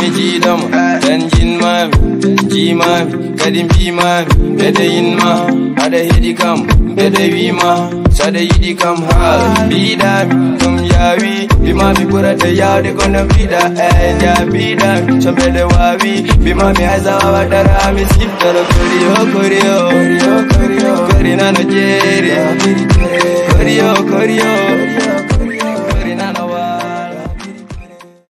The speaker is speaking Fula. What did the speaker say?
me jidam tanjin mami jimami kadim jimami bede inma ada hidikam bede wima sada hidikam ha bidami tum yawi bimami burata yawde kono bida ja bidami so bede wawi bimami hazawa darami siftara korio